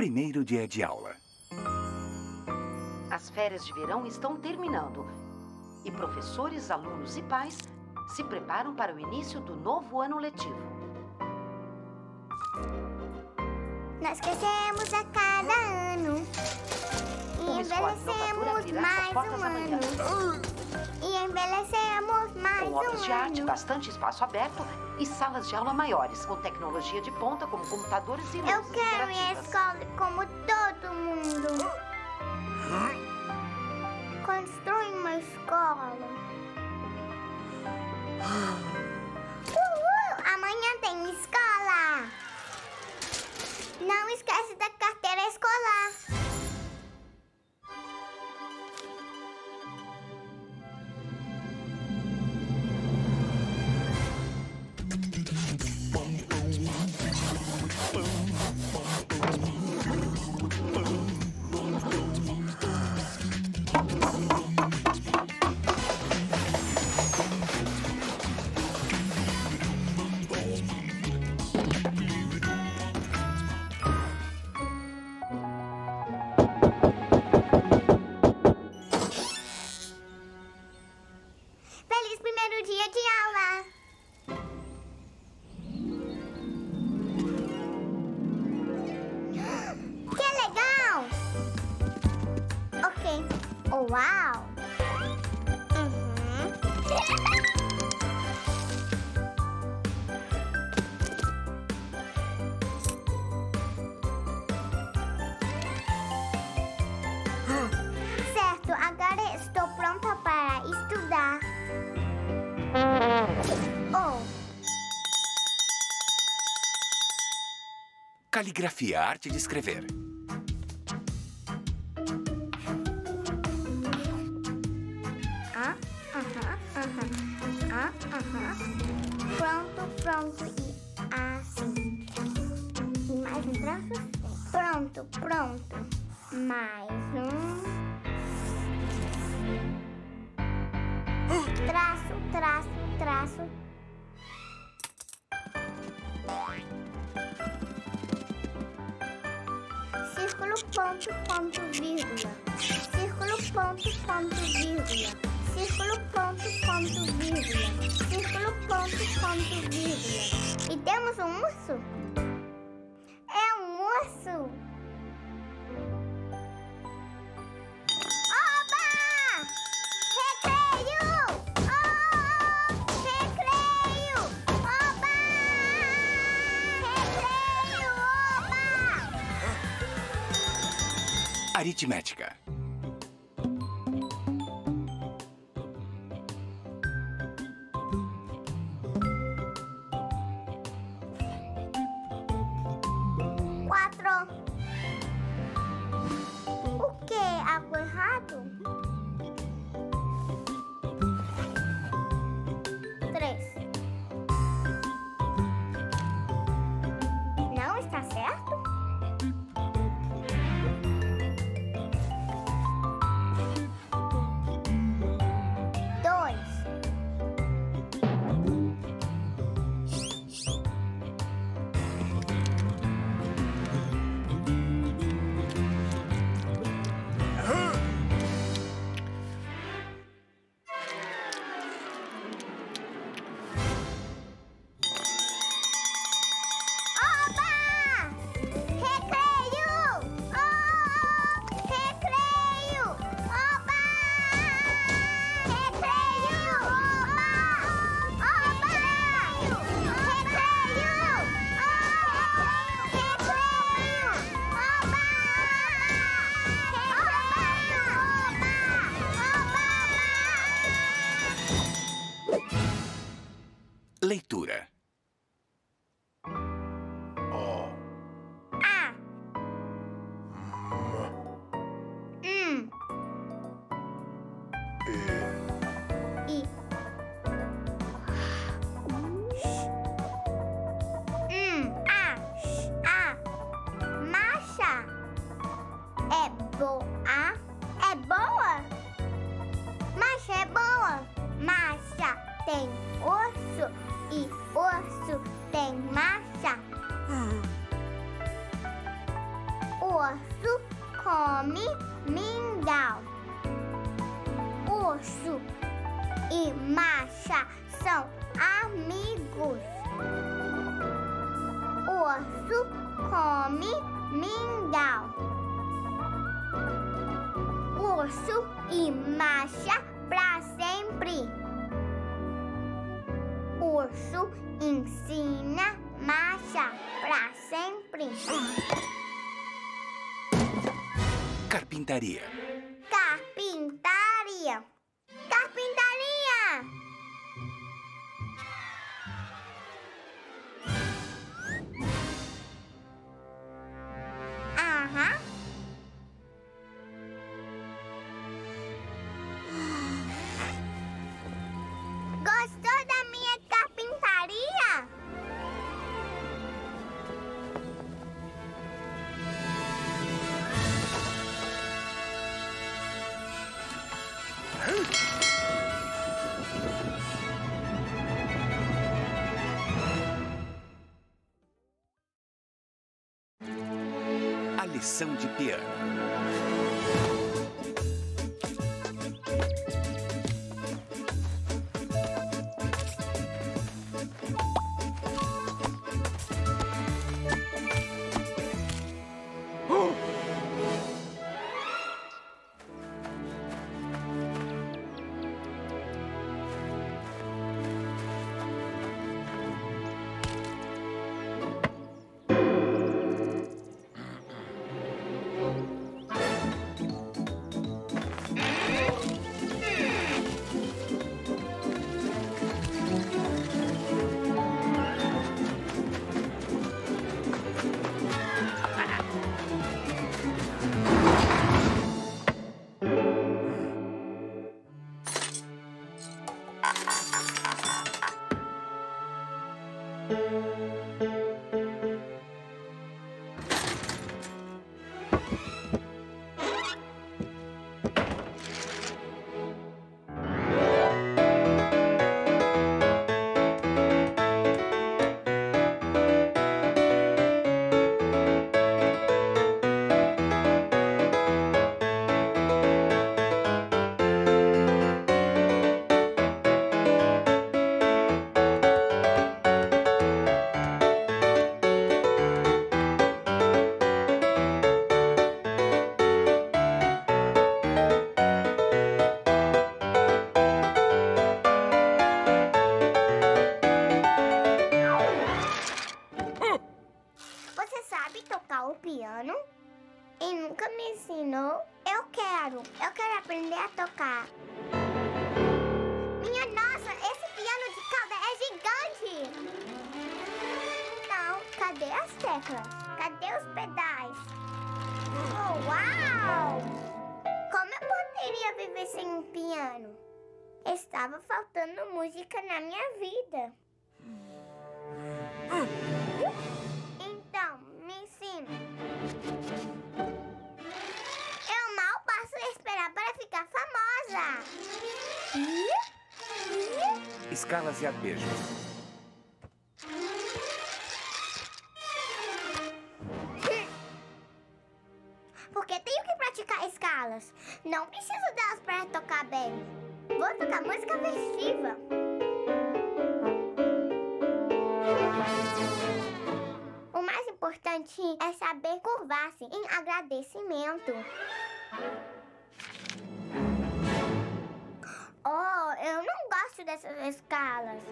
Primeiro dia de aula. As férias de verão estão terminando. E professores, alunos e pais se preparam para o início do novo ano letivo. Nós crescemos a cada ano e envelhecemos mais um ano. E envelhecemos mais Com obras de arte, ano. bastante espaço aberto e salas de aula maiores, com tecnologia de ponta como computadores e luzes Eu quero ir à interativas. escola como todo mundo. Construir uma escola. Amanhã tem escola. Não esquece da carteira escolar. Feliz primeiro dia de aula. Que legal! Ok. Oh, uau! Certo, agora estou pronta para estudar. Oh, Caligrafia, arte de escrever. Pronto e assim. E mais um traço? Pronto. Mais um. Traço. Círculo, ponto, vírgula. Círculo, ponto, vírgula. Círculo, ponto, vírgula. Círculo, ponto, vírgula. E temos um urso? É um urso! Oba! Recreio! Oh! Recreio! Oba! Recreio! Oba! Aritmética. O que? Algo errado? 3. Não está certo? 2. Oba! Recreio! Oh! Recreio! Oba! Recreio! Oba! Oba! Recreio! Oh! Recreio! Oba! Leitura. A. I. A. Marcha. É boa. É boa? Marcha é boa. Marcha tem urso e urso tem marcha. O come mingau. Urso e Masha são amigos. Urso come mingau. Urso e Masha pra sempre. Urso ensina Masha pra sempre. Carpintaria. Carpintaria. Carpintaria. Aham. Gostou da minha carpintaria? A lição de piano. Você sabe tocar o piano? E nunca me ensinou? Eu quero aprender a tocar. Minha nossa, esse piano de cauda é gigante! Então, cadê as teclas? Cadê os pedais? Oh, uau! Como eu poderia viver sem um piano? Estava faltando música na minha vida. Então, me ensina. Eu mal posso esperar para ficar famosa. Escalas e arpejos. Porque tenho que praticar escalas. Não preciso delas para tocar bem. Vou tocar música festiva. O mais importante é saber curvar-se em agradecimento. Oh, eu não gosto dessas escalas.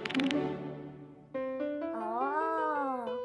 Oh.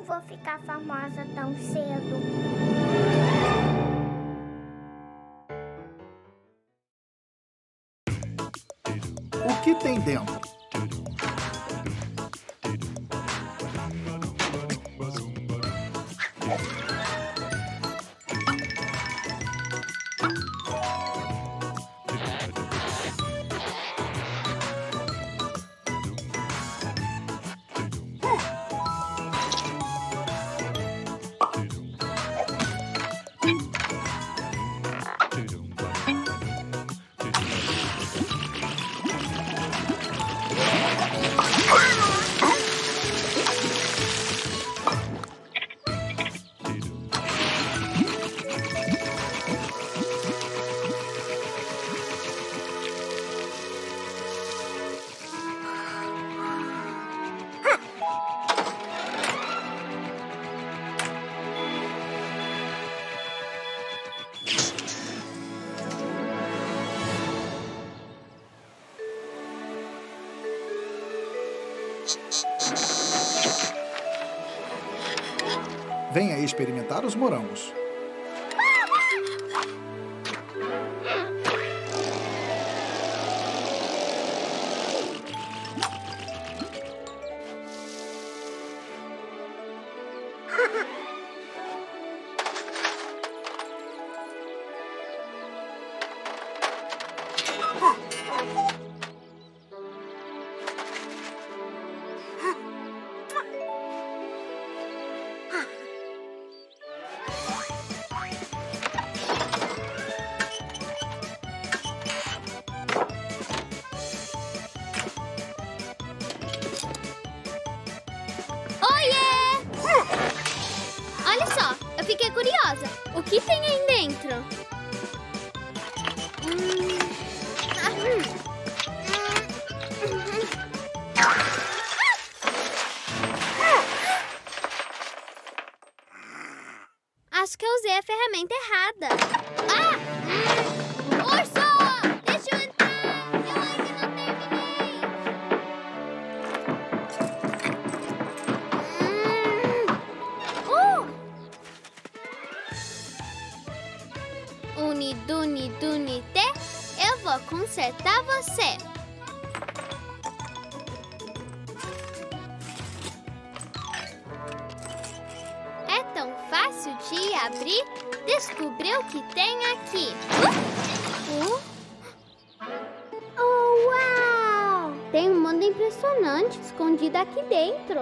vou ficar famosa tão cedo. O que tem dentro? Venha experimentar os morangos. Fiquei curiosa. O que tem aí dentro? Acho que eu usei a ferramenta errada. Urso! Deixa eu entrar! Eu ainda não terminei! Unidunidunité, eu vou consertar você. É tão fácil de abrir. Descobri o que tem aqui. Oh, uau! Tem um mundo impressionante escondido aqui dentro.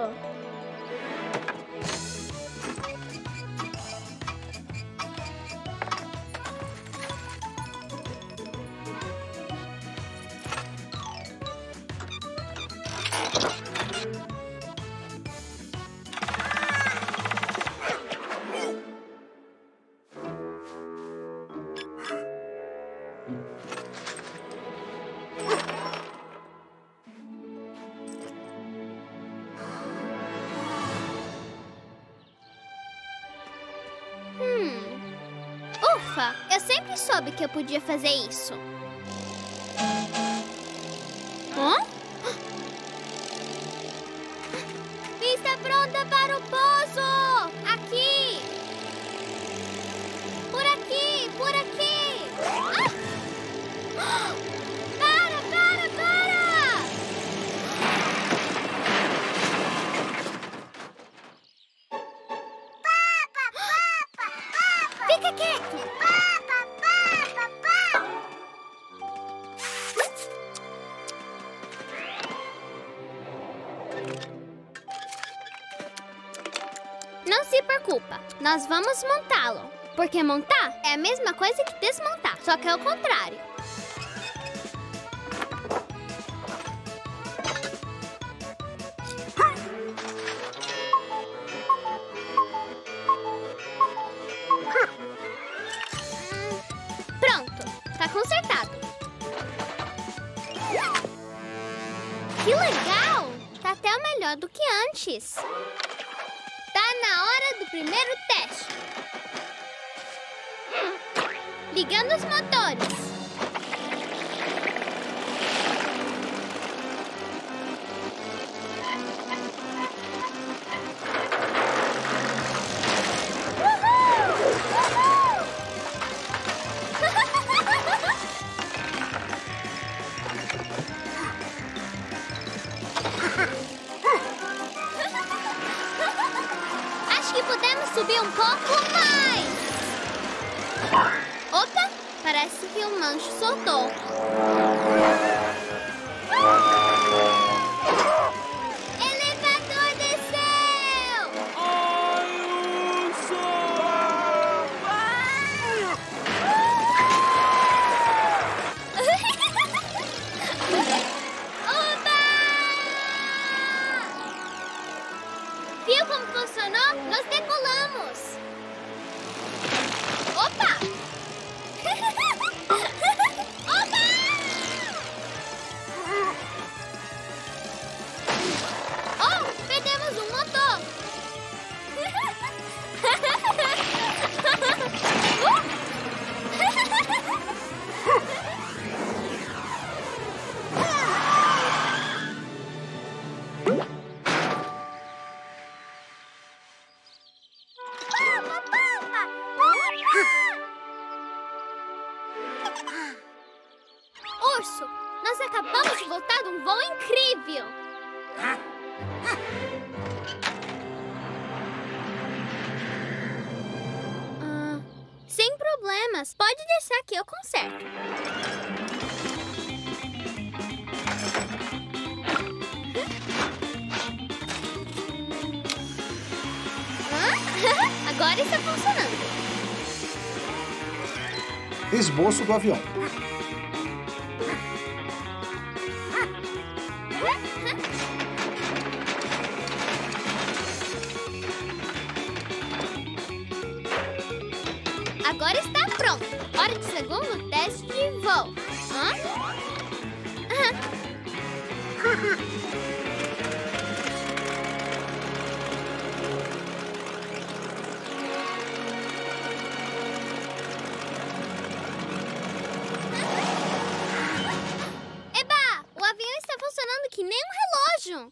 Ufa, eu sempre soube que eu podia fazer isso. Está pronta para o pouso! Aqui! Por aqui! Por aqui! Para! Fica quieto! Não se preocupa, nós vamos montá-lo. Porque montar é a mesma coisa que desmontar, só que é o contrário. Pronto, tá consertado. Que legal! Tá até melhor do que antes. Tá na hora do primeiro teste. Ligando os motores. subir um pouco mais. Opa, parece que o manche soltou. Elevador desceu! Oba! Viu como funcionou? Nós decolamos! Opa! Oba! Oh, perdemos um motor! Urso, nós acabamos de voltar de um voo incrível! Sem problemas, pode deixar que eu conserto. Agora está funcionando. Esboço do avião. Agora está pronto. Hora de segundo teste de voo. Eba! O avião está funcionando que nem um relógio.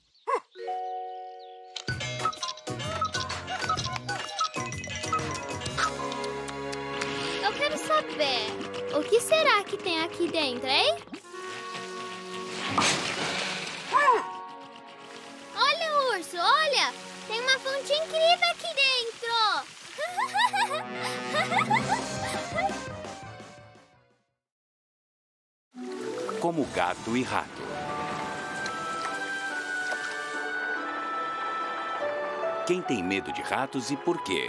Eu quero saber, o que será que tem aqui dentro, hein? Olha, urso, olha! Tem uma fonte incrível aqui dentro! Como gato e rato. Quem tem medo de ratos e por quê?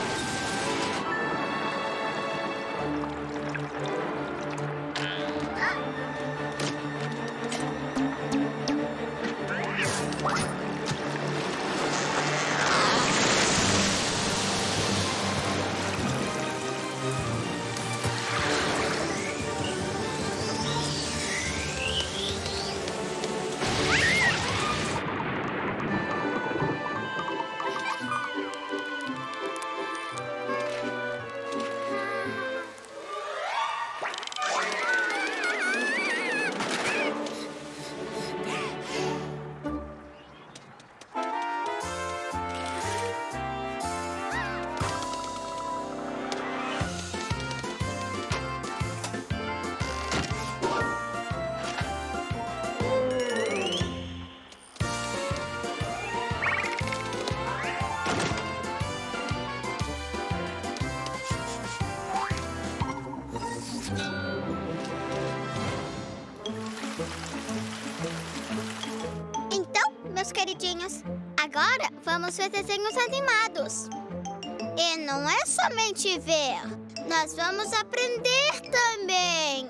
queridinhos. Agora vamos ver desenhos animados. E não é somente ver. Nós vamos aprender também.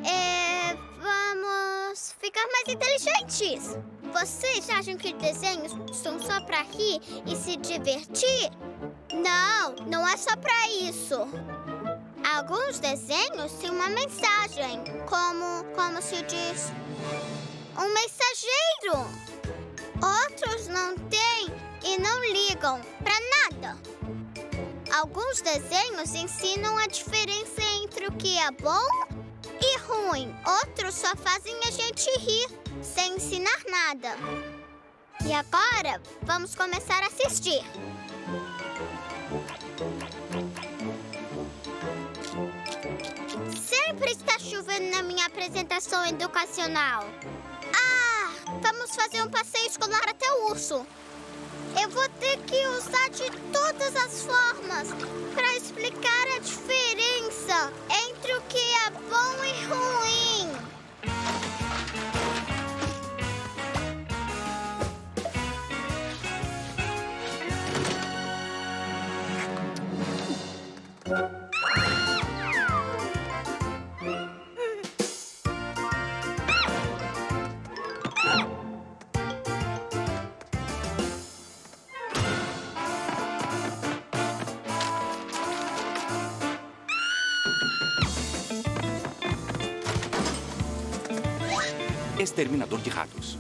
Vamos ficar mais inteligentes. Vocês acham que desenhos são só para rir e se divertir? Não, não é só para isso. Alguns desenhos têm uma mensagem, como se diz, um mensageiro. Outros não têm e não ligam para nada. Alguns desenhos ensinam a diferença entre o que é bom e ruim. Outros só fazem a gente rir, sem ensinar nada. E agora, vamos começar a assistir. Sempre está chovendo na minha apresentação educacional. Vamos fazer um passeio escolar até o urso. Eu vou ter que usar de todas as formas para explicar a diferença entre o que é bom e ruim. Exterminador de ratos.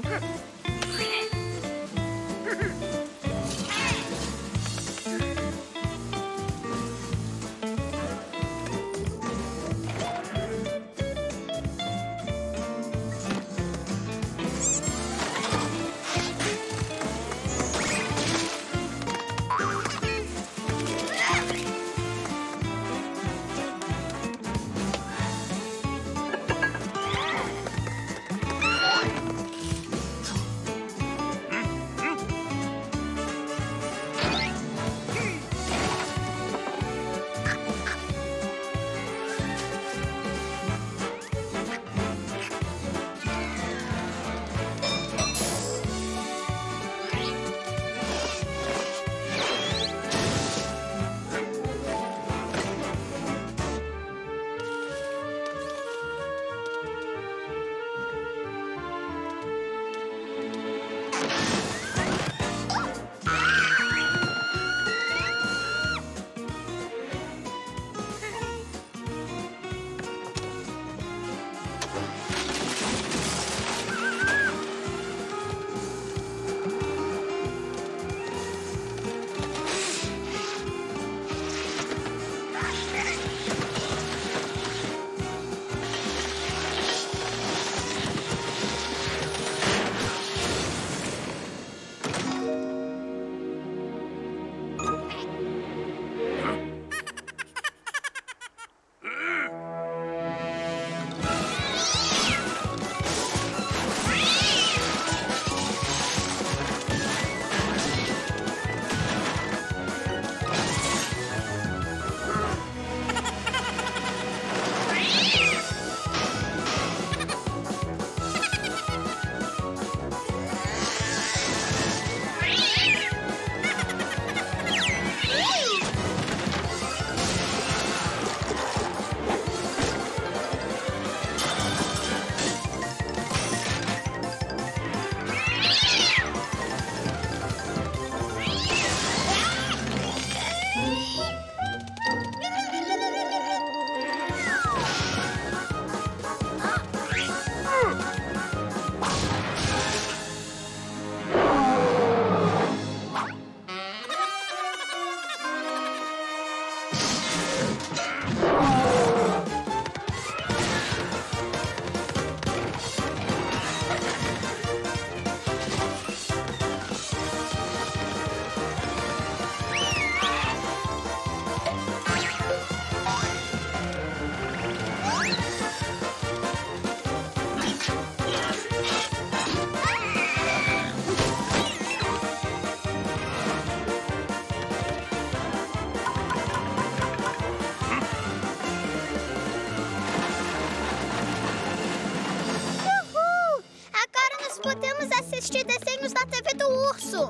Podemos assistir desenhos na TV do urso.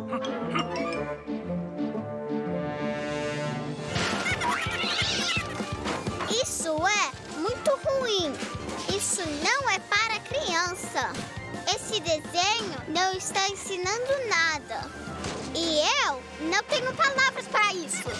Isso é muito ruim. Isso não é para criança. Esse desenho não está ensinando nada. E eu não tenho palavras para isso.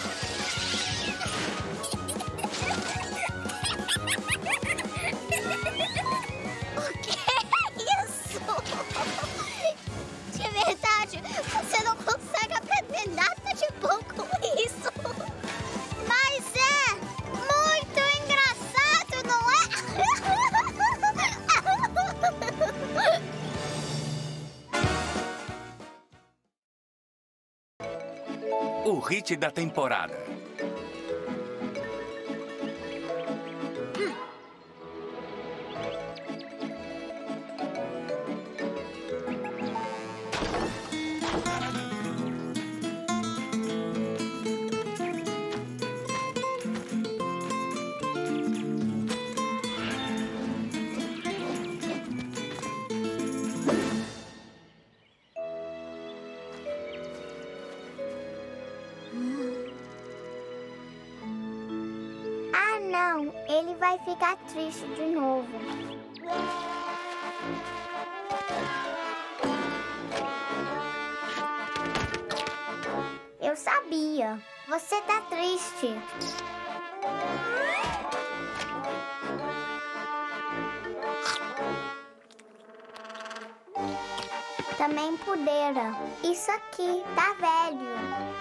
De verdade, você não consegue aprender nada de bom com isso. Mas é muito engraçado, não é? O hit da temporada. Ah, não. Ele vai ficar triste de novo. Eu sabia. Você tá triste. Também podeira. Isso aqui tá velho.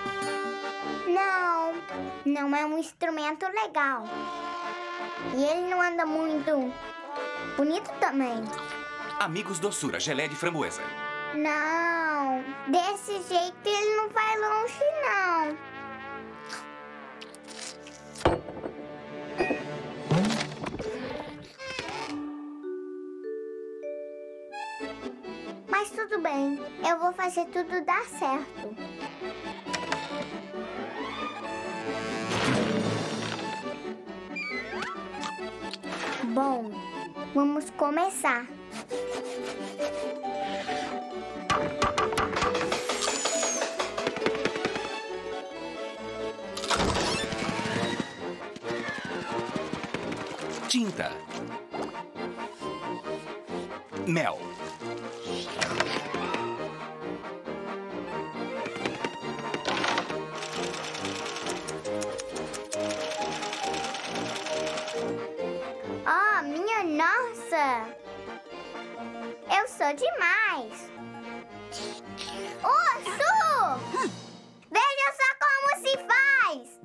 Não é um instrumento legal. E ele não anda muito bonito também. Amigos Doçura, gelé de framboesa. Não, desse jeito ele não vai longe, não. Mas tudo bem, eu vou fazer tudo dar certo. Bom, vamos começar. Tinta. Mel. Oh, minha nossa! Eu sou demais! Urso! Veja só como se faz!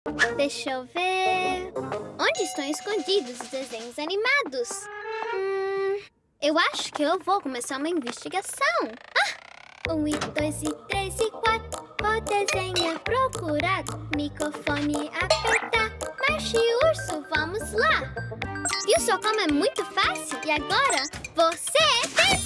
Deixa eu ver... Onde estão escondidos os desenhos animados? Eu acho que eu vou começar uma investigação. 1 e 2 e 3 e 4. O desenho é procurado. Microfone apertar. Marcha e urso, vamos lá. Viu só como é muito fácil? E agora você tem